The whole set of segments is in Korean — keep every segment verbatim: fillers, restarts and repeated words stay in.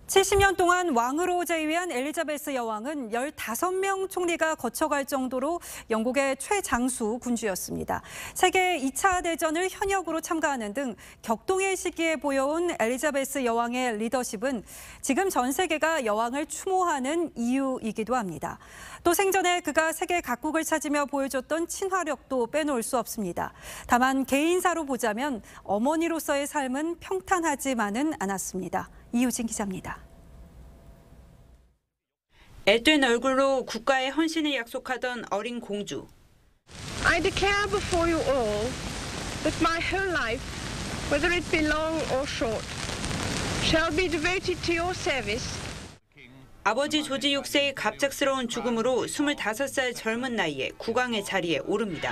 칠십 년 동안 왕으로 재위한 엘리자베스 여왕은 열다섯 명 총리가 거쳐갈 정도로 영국의 최장수 군주였습니다. 세계 이 차 대전을 현역으로 참가하는 등 격동의 시기에 보여온 엘리자베스 여왕의 리더십은 지금 전 세계가 여왕을 추모하는 이유이기도 합니다. 또 생전에 그가 세계 각국을 찾으며 보여줬던 친화력도 빼놓을 수 없습니다. 다만 개인사로 보자면 어머니로서의 삶은 평탄하지만은 않았습니다. 이유진 기자입니다. 앳된 얼굴로 국가의 헌신을 약속하던 어린 공주. I declare before you all that my whole life, whether it be long or short, shall be devoted to your service. 아버지 조지 육 세의 갑작스러운 죽음으로 스물다섯 살 젊은 나이에 국왕의 자리에 오릅니다.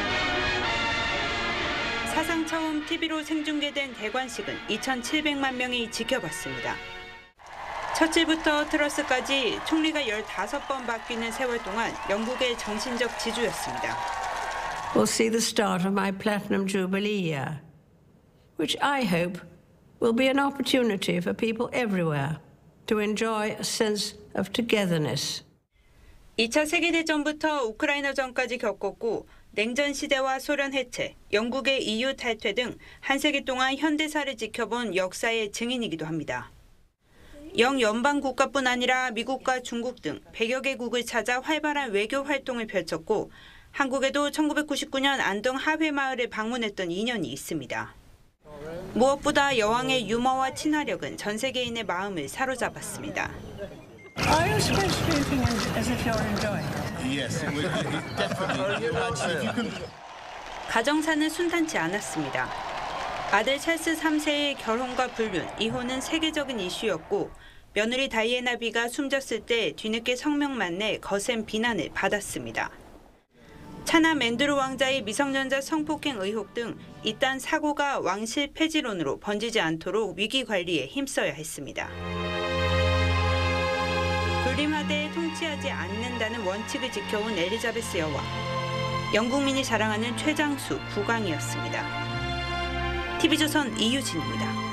사상 처음 티비로 생중계된 대관식은 이천칠백만 명이 지켜봤습니다. 첫째부터 트러스까지 총리가 열다섯 번 바뀌는 세월 동안 영국의 정신적 지주였습니다. We'll see the start of my platinum jubilee year, which I hope will be an opportunity for people everywhere to enjoy a sense of togetherness. 이 차 세계대전부터 우크라이나전까지 겪었고 냉전 시대와 소련 해체, 영국의 이유 탈퇴 등 한 세기 동안 현대사를 지켜본 역사의 증인이기도 합니다. 영연방 국가뿐 아니라 미국과 중국 등 백여 개국을 찾아 활발한 외교 활동을 펼쳤고 한국에도 천구백구십구 년 안동 하회마을을 방문했던 인연이 있습니다. 무엇보다 여왕의 유머와 친화력은 전 세계인의 마음을 사로잡았습니다. Are you supposed to be looking as if you're enjoying it? Yes, it would definitely. Actually, if you can. 가정사는 순탄치 않았습니다. 아들 찰스 삼 세의 결혼과 불륜, 이혼은 세계적인 이슈였고 며느리 다이애나 비가 숨졌을 때 뒤늦게 성명만 내 거센 비난을 받았습니다. 차남 앤드루 왕자의 미성년자 성폭행 의혹 등 이딴 사고가 왕실 폐지론으로 번지지 않도록 위기 관리에 힘써야 했습니다. 군림하대에 통치하지 않는다는 원칙을 지켜온 엘리자베스 여왕. 영국민이 자랑하는 최장수 국왕이었습니다. 티비조선 이유진입니다.